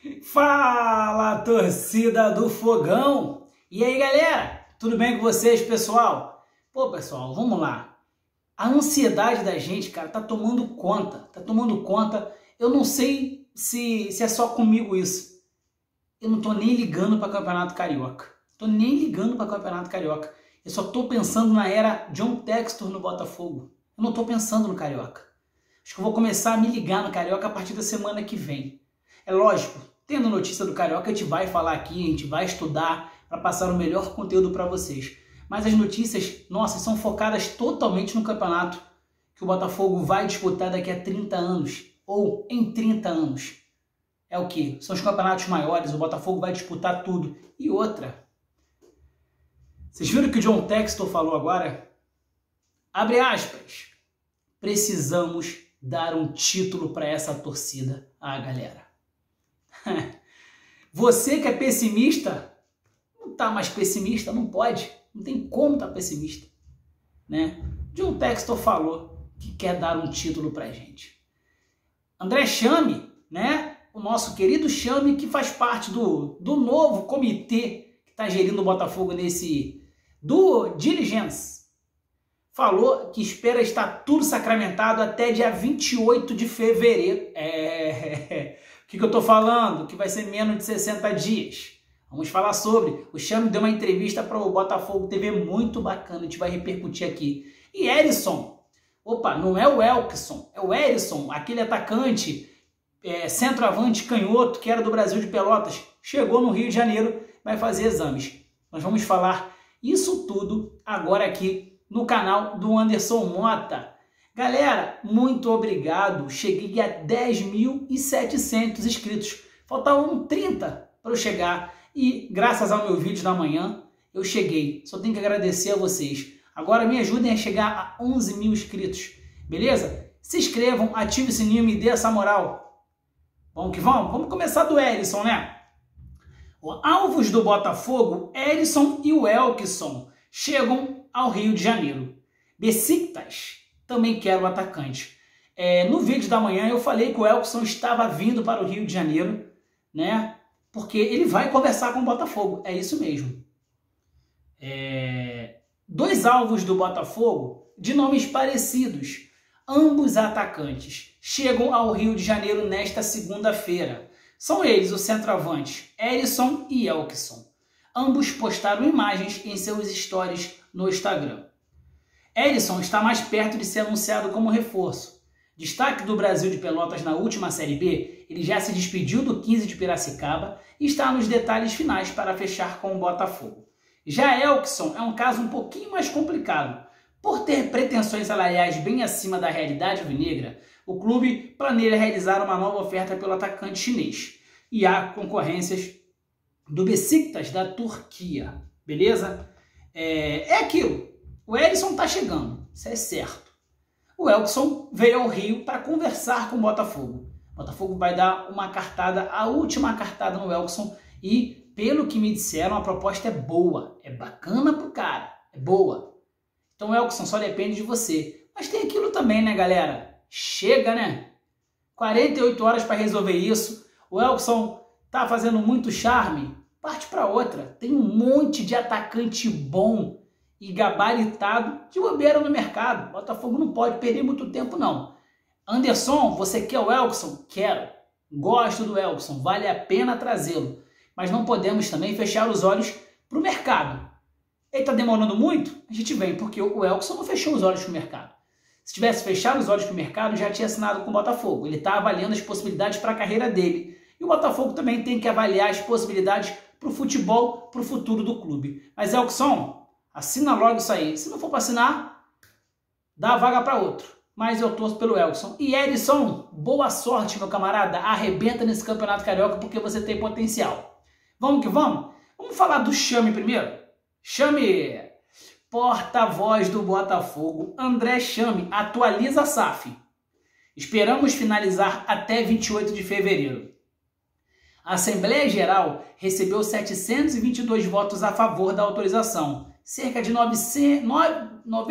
Fala, torcida do Fogão! E aí, galera? Tudo bem com vocês, pessoal? Pô, pessoal, vamos lá. A ansiedade da gente, cara, tá tomando conta. Eu não sei se é só comigo isso. Eu não tô nem ligando para Campeonato Carioca. Eu só tô pensando na era John Textor no Botafogo. Eu não tô pensando no Carioca. Acho que eu vou começar a me ligar no Carioca a partir da semana que vem. É lógico, tendo notícia do Carioca, a gente vai falar aqui, a gente vai estudar para passar o melhor conteúdo para vocês. Mas as notícias, nossa, são focadas totalmente no campeonato que o Botafogo vai disputar daqui a 30 anos, ou em 30 anos. É o quê? São os campeonatos maiores, o Botafogo vai disputar tudo. E outra, vocês viram o que o John Textor falou agora? Abre aspas, precisamos dar um título para essa torcida. Ah, galera. Você que é pessimista, não tá mais pessimista, não pode, não tem como estar pessimista, né? John Textor falou que quer dar um título pra gente. André Chame, né? O nosso querido Chame, que faz parte do novo comitê que está gerindo o Botafogo do Diligence, falou que espera estar tudo sacramentado até dia 28 de fevereiro. O que eu tô falando? Que vai ser menos de 60 dias. Vamos falar sobre. O Chame deu uma entrevista para o Botafogo TV muito bacana, a gente vai repercutir aqui. E Erisson, opa, não é o Elkson, é o Erisson, aquele atacante, centroavante canhoto, que era do Brasil de Pelotas, chegou no Rio de Janeiro, vai fazer exames. Nós vamos falar isso tudo agora aqui no canal do Anderson Mota. Galera, muito obrigado. Cheguei a 10.700 inscritos. Faltavam 30 para eu chegar. E graças ao meu vídeo da manhã, eu cheguei. Só tenho que agradecer a vocês. Agora me ajudem a chegar a 11 mil inscritos. Beleza? Se inscrevam, ative o sininho e me dê essa moral. Vamos que vamos? Vamos começar do Erisson, né? Alvos do Botafogo, Erisson e o Elkson chegam ao Rio de Janeiro. Besiktas também quer o atacante. No vídeo da manhã eu falei que o Elkson estava vindo para o Rio de Janeiro, né? Porque ele vai conversar com o Botafogo. É isso mesmo. Dois alvos do Botafogo de nomes parecidos, ambos atacantes, chegam ao Rio de Janeiro nesta segunda-feira. São eles os centroavantes Erisson e Elkson. Ambos postaram imagens em seus stories no Instagram. Erisson está mais perto de ser anunciado como reforço. Destaque do Brasil de Pelotas na última Série B, ele já se despediu do 15 de Piracicaba e está nos detalhes finais para fechar com o Botafogo. Já Elkson é um caso um pouquinho mais complicado. Por ter pretensões salariais bem acima da realidade alvinegra, o clube planeja realizar uma nova oferta pelo atacante chinês. E há concorrências do Besiktas da Turquia, beleza? É aquilo. O Erisson está chegando, isso é certo. O Elkson veio ao Rio para conversar com o Botafogo. O Botafogo vai dar uma cartada, a última cartada no Elkson, e pelo que me disseram, a proposta é boa, é bacana pro cara, é boa. Então, Elkson, só depende de você. Mas tem aquilo também, né, galera? Chega, né? 48 horas para resolver isso. O Elkson tá fazendo muito charme, parte para outra. Tem um monte de atacante bom e gabaritado de bobeira no mercado. O Botafogo não pode perder muito tempo, não. Anderson, você quer o Elkson? Quero. Gosto do Elkson, vale a pena trazê-lo. Mas não podemos também fechar os olhos para o mercado. Ele está demorando muito? A gente vem, porque o Elkson não fechou os olhos para o mercado. Se tivesse fechado os olhos para o mercado, já tinha assinado com o Botafogo. Ele está avaliando as possibilidades para a carreira dele. E o Botafogo também tem que avaliar as possibilidades para o futebol, para o futuro do clube. Mas Elkson, assina logo isso aí. Se não for para assinar, dá a vaga para outro. Mas eu torço pelo Elkson. E Erisson, boa sorte, meu camarada. Arrebenta nesse Campeonato Carioca porque você tem potencial. Vamos que vamos? Vamos falar do Chame primeiro? Chame, porta-voz do Botafogo, André Chame, atualiza a SAF. Esperamos finalizar até 28 de fevereiro. A Assembleia Geral recebeu 722 votos a favor da autorização, cerca de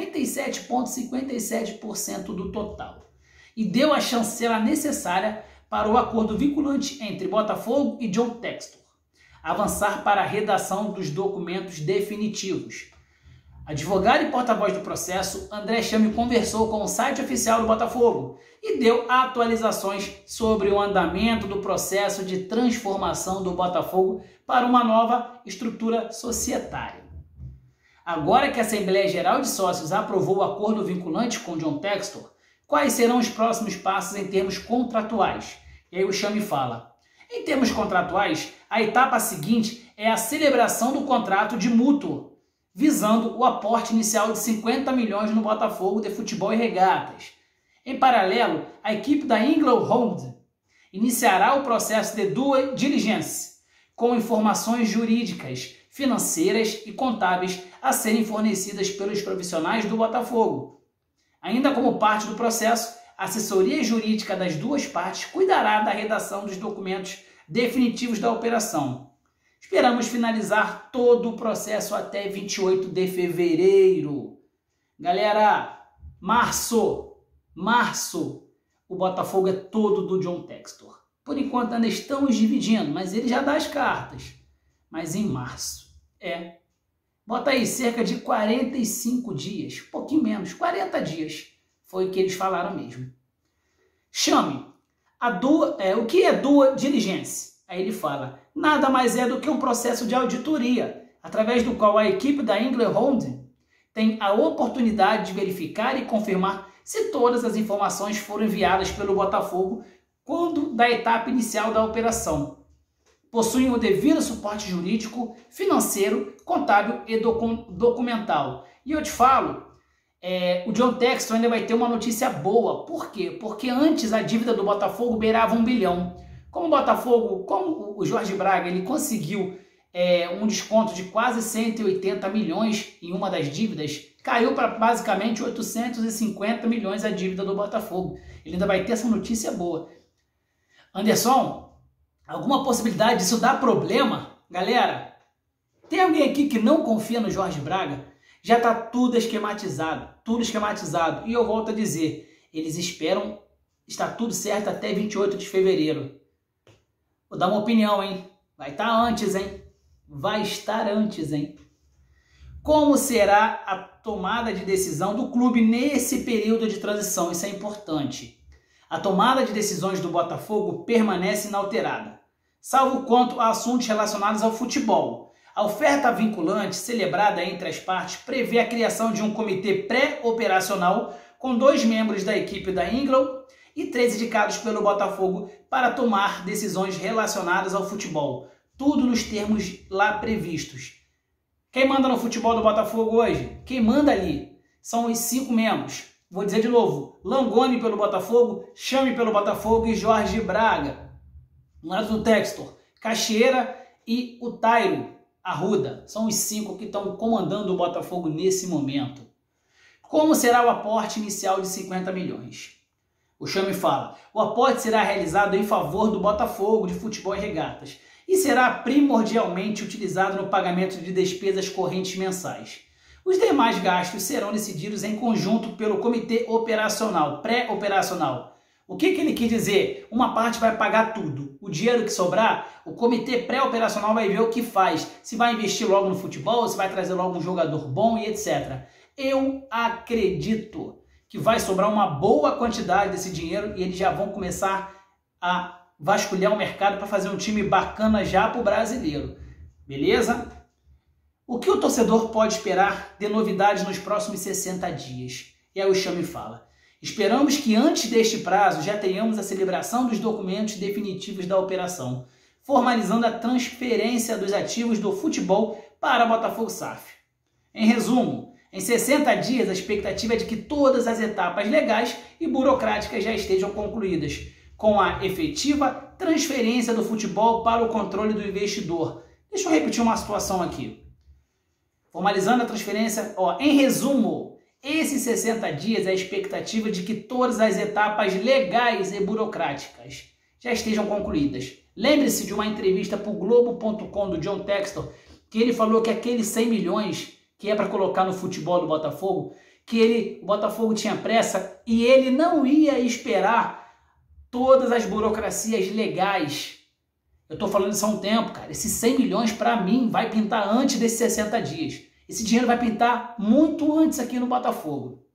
97,57% do total, e deu a chancela necessária para o acordo vinculante entre Botafogo e John Textor. Avançar para a redação dos documentos definitivos. Advogado e porta-voz do processo, André Chame conversou com o site oficial do Botafogo e deu atualizações sobre o andamento do processo de transformação do Botafogo para uma nova estrutura societária. Agora que a Assembleia Geral de Sócios aprovou o acordo vinculante com John Textor, quais serão os próximos passos em termos contratuais? E aí o Chame fala: em termos contratuais, a etapa seguinte é a celebração do contrato de mútuo, visando o aporte inicial de 50 milhões no Botafogo de Futebol e Regatas. Em paralelo, a equipe da England Holding iniciará o processo de due diligence, com informações jurídicas, financeiras e contábeis a serem fornecidas pelos profissionais do Botafogo. Ainda como parte do processo, a assessoria jurídica das duas partes cuidará da redação dos documentos definitivos da operação. Esperamos finalizar todo o processo até 28 de fevereiro. Galera, março, o Botafogo é todo do John Textor. Por enquanto ainda estamos dividindo, mas ele já dá as cartas. Mas em março, bota aí cerca de 45 dias, um pouquinho menos, 40 dias, foi o que eles falaram mesmo. Chame, o que é due diligence? Aí ele fala: nada mais é do que um processo de auditoria, através do qual a equipe da England Holding tem a oportunidade de verificar e confirmar se todas as informações foram enviadas pelo Botafogo quando da etapa inicial da operação. Possuem o devido suporte jurídico, financeiro, contábil e documental. E eu te falo, o John Textor ainda vai ter uma notícia boa. Por quê? Porque antes a dívida do Botafogo beirava 1 bilhão. Como o Jorge Braga, ele conseguiu um desconto de quase 180 milhões em uma das dívidas, caiu para basicamente 850 milhões a dívida do Botafogo. Ele ainda vai ter essa notícia boa. Anderson, alguma possibilidade disso dar problema? Galera, tem alguém aqui que não confia no Jorge Braga? Já está tudo esquematizado. E eu volto a dizer, eles esperam estar tudo certo até 28 de fevereiro. Vou dar uma opinião, hein? Vai estar antes, hein? Como será a tomada de decisão do clube nesse período de transição? Isso é importante. A tomada de decisões do Botafogo permanece inalterada, salvo quanto a assuntos relacionados ao futebol. A oferta vinculante celebrada entre as partes prevê a criação de um comitê pré-operacional com 2 membros da equipe da England e 3 indicados pelo Botafogo para tomar decisões relacionadas ao futebol. Tudo nos termos lá previstos. Quem manda no futebol do Botafogo hoje? Quem manda ali são os 5 membros. Vou dizer de novo: Langoni pelo Botafogo, Chame pelo Botafogo e Jorge Braga. No lado do Textor, Caixeira e o Tairo Arruda. São os 5 que estão comandando o Botafogo nesse momento. Como será o aporte inicial de 50 milhões? O Chame fala: o aporte será realizado em favor do Botafogo de Futebol e Regatas e será primordialmente utilizado no pagamento de despesas correntes mensais. Os demais gastos serão decididos em conjunto pelo comitê operacional, pré-operacional. O que ele quis dizer? Uma parte vai pagar tudo. O dinheiro que sobrar, o comitê pré-operacional vai ver o que faz. Se vai investir logo no futebol, se vai trazer logo um jogador bom e etc. Eu acredito que vai sobrar uma boa quantidade desse dinheiro e eles já vão começar a vasculhar o mercado para fazer um time bacana já para o brasileiro. Beleza? O que o torcedor pode esperar de novidades nos próximos 60 dias? E aí o Chame fala: esperamos que antes deste prazo já tenhamos a celebração dos documentos definitivos da operação, formalizando a transferência dos ativos do futebol para a Botafogo SAF. Em resumo, em 60 dias a expectativa é de que todas as etapas legais e burocráticas já estejam concluídas, com a efetiva transferência do futebol para o controle do investidor. Deixa eu repetir uma situação aqui. Formalizando a transferência, em resumo, esses 60 dias é a expectativa de que todas as etapas legais e burocráticas já estejam concluídas. Lembre-se de uma entrevista para o Globo.com do John Textor, que ele falou que aqueles 100 milhões que é para colocar no futebol do Botafogo, o Botafogo tinha pressa e ele não ia esperar todas as burocracias legais. Eu tô falando isso há um tempo, cara. Esses 100 milhões, para mim, vai pintar antes desses 60 dias. Esse dinheiro vai pintar muito antes aqui no Botafogo.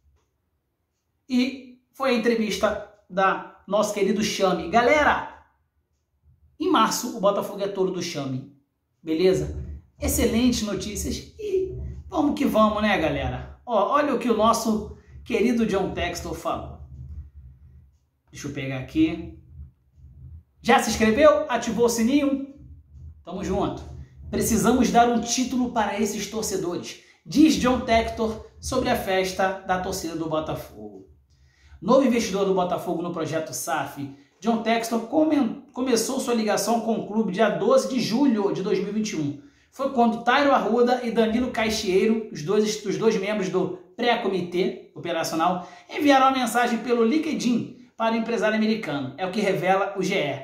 E foi a entrevista da nosso querido Chame. Galera, em março o Botafogo é touro do Chame. Beleza? Excelentes notícias. E vamos que vamos, né, galera? Ó, olha o que o nosso querido John Textor falou. Deixa eu pegar aqui. Já se inscreveu? Ativou o sininho? Tamo junto. Precisamos dar um título para esses torcedores, diz John Textor sobre a festa da torcida do Botafogo. Novo investidor do Botafogo no projeto SAF, John Textor começou sua ligação com o clube dia 12 de julho de 2021. Foi quando Tairo Arruda e Danilo Caixeiro, os dois membros do pré-comitê operacional, enviaram uma mensagem pelo LinkedIn para o empresário americano. É o que revela o GE.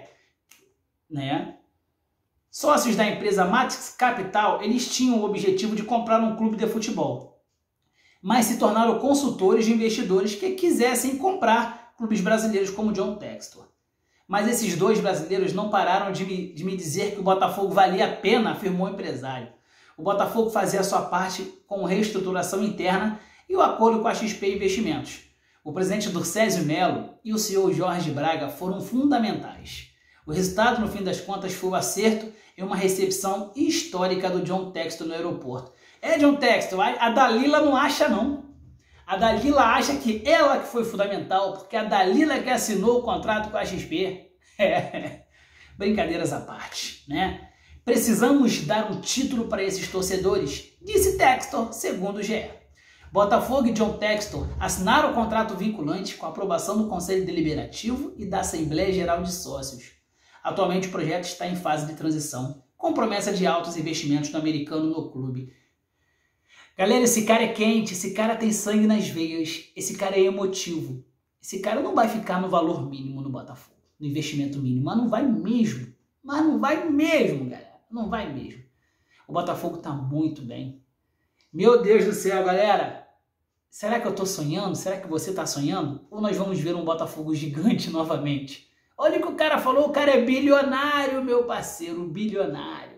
Né? Sócios da empresa Matrix Capital, eles tinham o objetivo de comprar um clube de futebol, mas se tornaram consultores de investidores que quisessem comprar clubes brasileiros como John Textor. Mas esses dois brasileiros não pararam de me dizer que o Botafogo valia a pena, afirmou o empresário. O Botafogo fazia a sua parte com reestruturação interna e o acordo com a XP Investimentos. O presidente Durcésio Melo e o CEO Jorge Braga foram fundamentais. O resultado, no fim das contas, foi o acerto e uma recepção histórica do John Textor no aeroporto. John Textor, a Dalila não acha não. A Dalila acha que ela que foi fundamental, porque a Dalila que assinou o contrato com a XP. Brincadeiras à parte, né? Precisamos dar um título para esses torcedores, disse Textor, segundo o GE. Botafogo e John Textor assinaram o contrato vinculante com a aprovação do Conselho Deliberativo e da Assembleia Geral de Sócios. Atualmente o projeto está em fase de transição, com promessa de altos investimentos do americano no clube. Galera, esse cara é quente, esse cara tem sangue nas veias, esse cara é emotivo. Esse cara não vai ficar no valor mínimo no Botafogo, no investimento mínimo, mas não vai mesmo. Mas não vai mesmo, galera, não vai mesmo. O Botafogo tá muito bem. Meu Deus do céu, galera. Será que eu tô sonhando? Será que você tá sonhando? Ou nós vamos ver um Botafogo gigante novamente? Olha o que o cara falou, o cara é bilionário, meu parceiro, bilionário.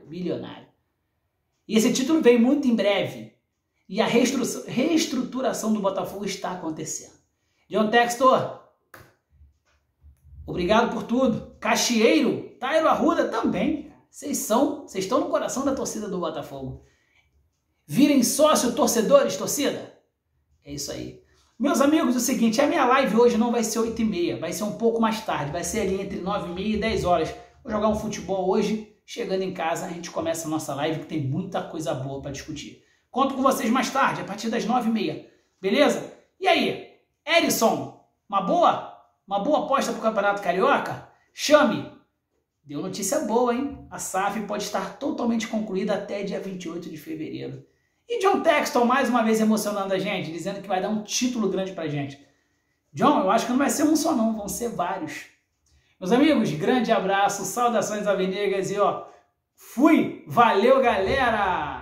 E esse título vem muito em breve. E a reestruturação do Botafogo está acontecendo. John Textor, obrigado por tudo. Caixeiro, Tairo Arruda também. Vocês estão no coração da torcida do Botafogo. Virem sócio, torcedores, torcida. É isso aí. Meus amigos, é o seguinte, a minha live hoje não vai ser 8h30, vai ser um pouco mais tarde, vai ser ali entre 9h30 e 10 horas. Vou jogar um futebol hoje, chegando em casa a gente começa a nossa live que tem muita coisa boa para discutir. Conto com vocês mais tarde, a partir das 9h30, beleza? E aí, Erisson, uma boa aposta para o Campeonato Carioca? Chame! Deu notícia boa, hein? A SAF pode estar totalmente concluída até dia 28 de fevereiro. E John Textor mais uma vez emocionando a gente, dizendo que vai dar um título grande pra gente. John, eu acho que não vai ser um só não, vão ser vários. Meus amigos, grande abraço, saudações alvinegras e ó, fui! Valeu, galera!